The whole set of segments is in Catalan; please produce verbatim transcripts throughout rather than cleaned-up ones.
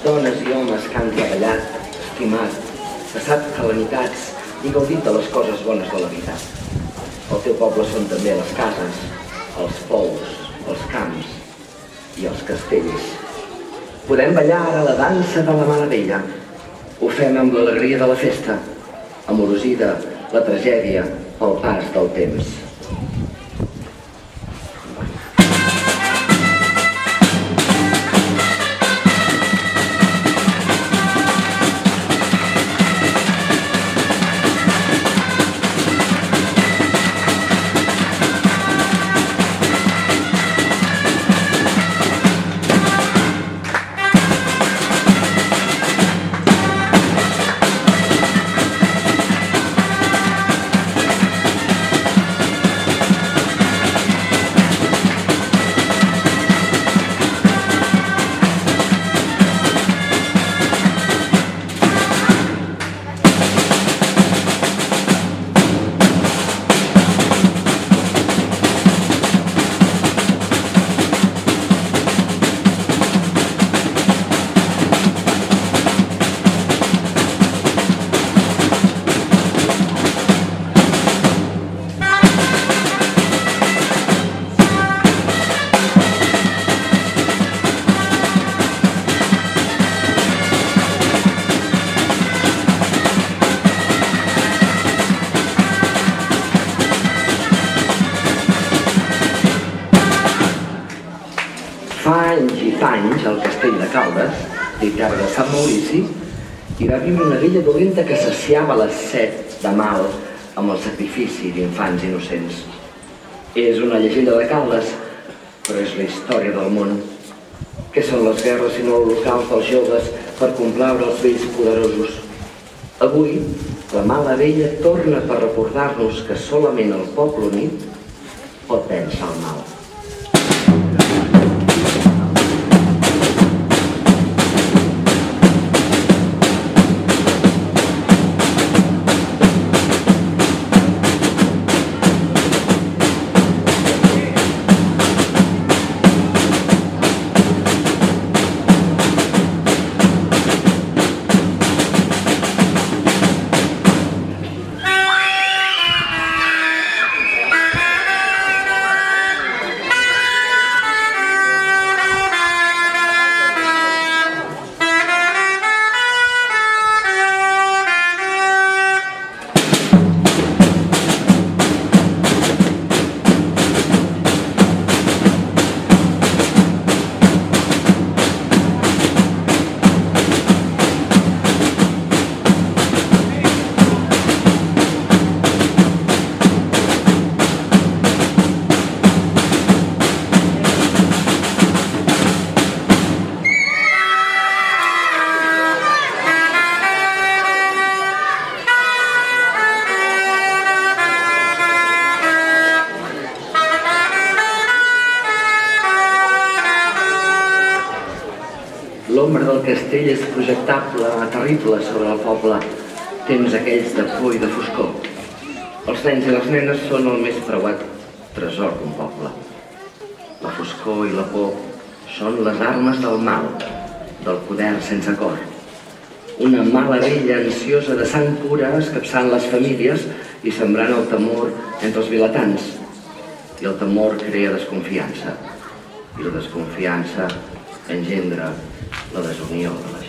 dones i homes que han treballat, estimat, passat calamitats i gaudit de les coses bones de la vida. El teu poble són també les cases, els pous, els camps i els castells. Podem ballar ara la dansa de la Mala Vella. Ho fem amb l'alegria de la festa, amorosida la tragèdia pel pas del temps. Anys al castell de Caldes, i terra de Sant Maurici, hi va viure una vella dolenta que saciava la set de mal amb el sacrifici d'infants innocents. És una llegenda de Caldes, però és la història del món. Què són les guerres sinó l'holocaust dels joves per complaure els vells poderosos? Avui, la Mala Vella torna per recordar-nos que solament el poble unit pot vèncer el mal. L'ombra del castell és projectable, terrible sobre el poble, temps aquells de por i de foscor. Els nens i les nenes són el més preuat tresor d'un poble. La foscor i la por són les armes del mal, del poder sense cor. Una Mala Vella ansiosa de sang pura escapçant les famílies i sembrant el temor entre els vilatans. I el temor crea desconfiança, i la desconfiança engendra la desunió de la gent.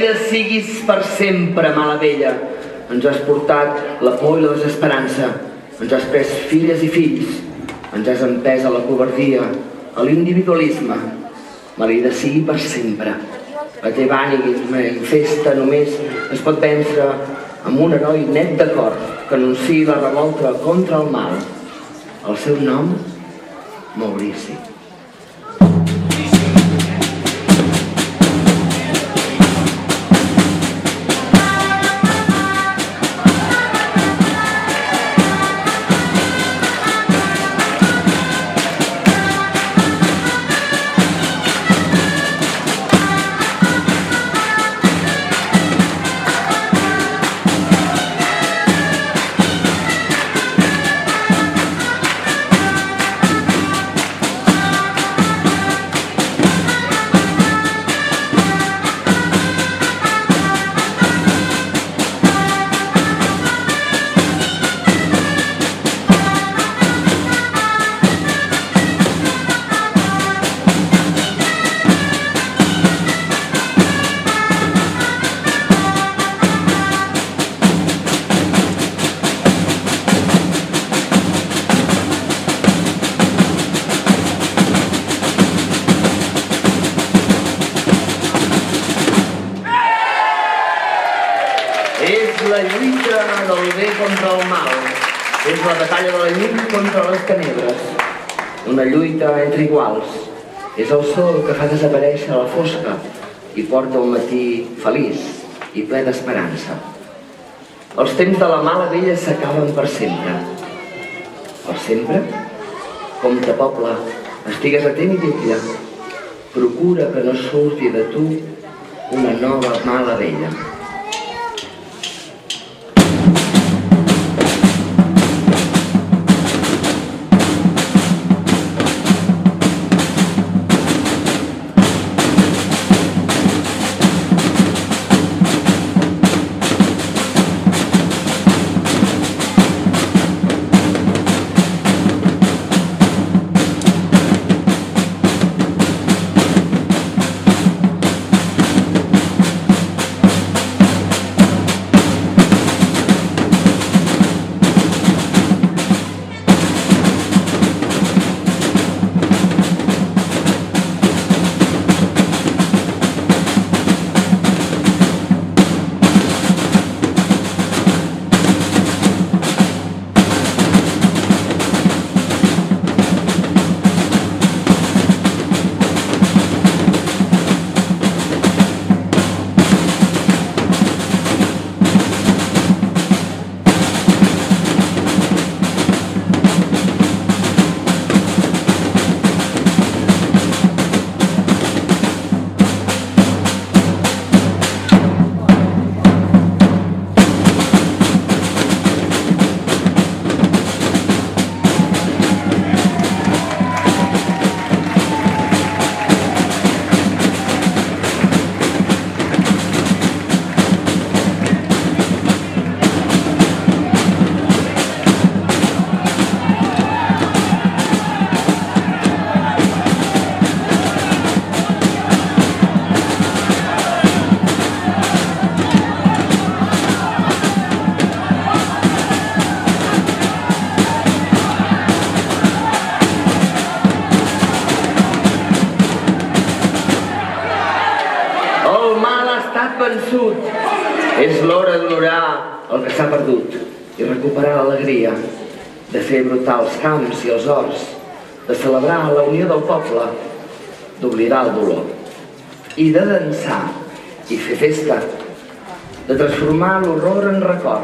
vida siguis per sempre, mala vella. Ens has portat la por i la desesperança. Ens has pres filles i fills. Ens has empès a la covardia, a l'individualisme. Maleïda sigui per sempre. La teva ànima infesta només es pot vèncer amb un heroi net de cor que anunciï la revolta contra el mal. El seu nom, Maurici. La lluita del bé contra el mal. És la batalla de la llum contra les tenebres. Una lluita entre iguals. És el sol que fa desaparèixer la fosca i porta un matí feliç i ple d'esperança. Els temps de la mala vella s'acaben per sempre. Per sempre? Compte, poble, estigues atent i vetlla. Procura que no surti de tu una nova mala vella. Vençut. És l'hora d'honorar el que s'ha perdut i recuperar l'alegria, de fer brotar els camps i els horts, de celebrar la unió del poble, d'oblidar el dolor i de dansar i fer festa, de transformar l'horror en record,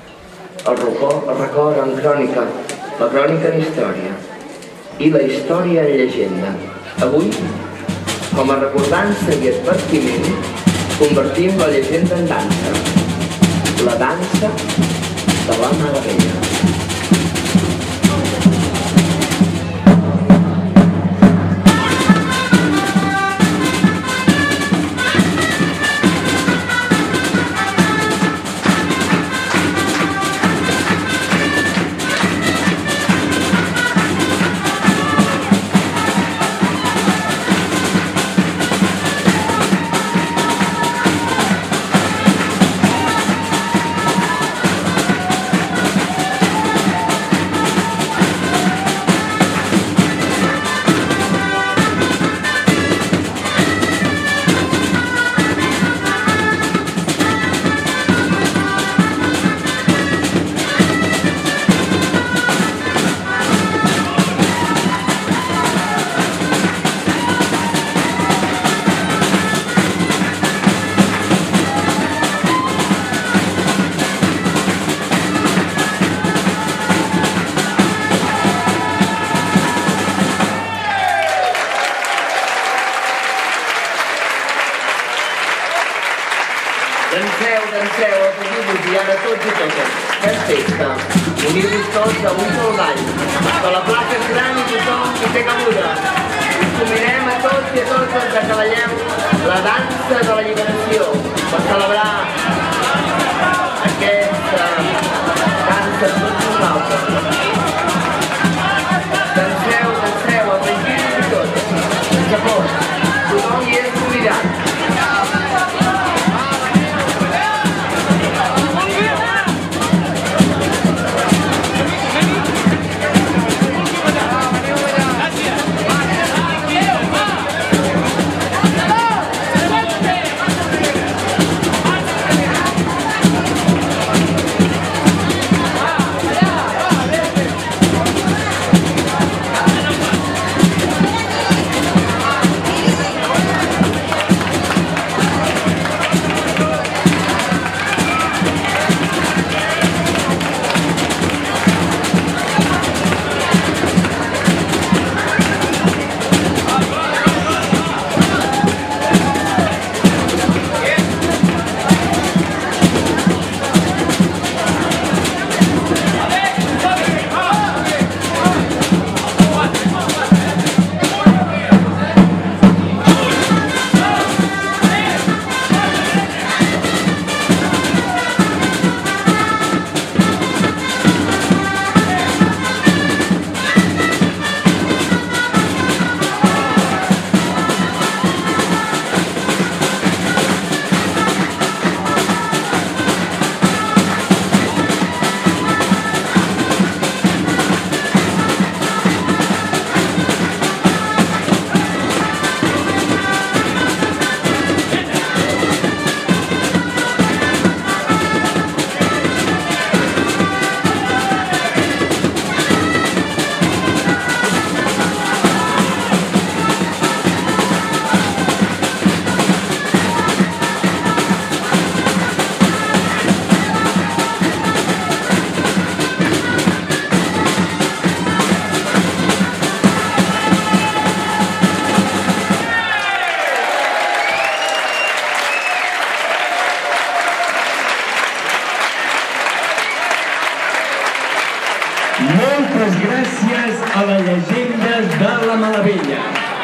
el record en crònica, la crònica en història i la història en llegenda. Avui, com a recordança i advertiment, convertim la llegenda en dansa, la dansa de la mala vella. penseu, afegiu-vos i ara tots i totes. Fem festa. Uniu-vos tots a un sol ball. Que la plaça és gran i tothom hi té cabuda. Us convidem a tots i a totes que treballem la dansa de l'alliberació per celebrar aquesta dansa de tots nosaltres. Danseu, danseu, afegiu-vos i tots. Sense por. Tothom hi és convidat. Moltes gràcies a la llegenda de la Malavella.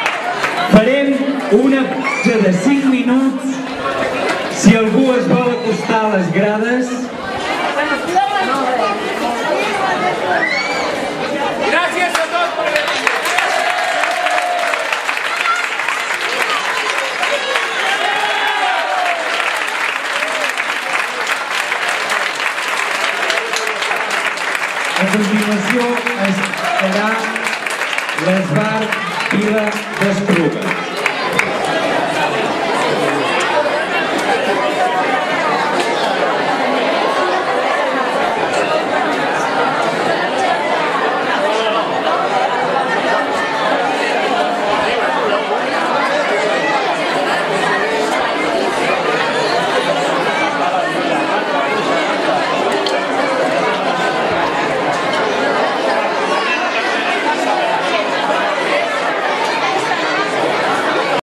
Farem una pausa de cinc minuts. Si algú es vol acostar a les grades... Gràcies a tots per venir. A continuació es farà l'esbart Vila d'Espluga.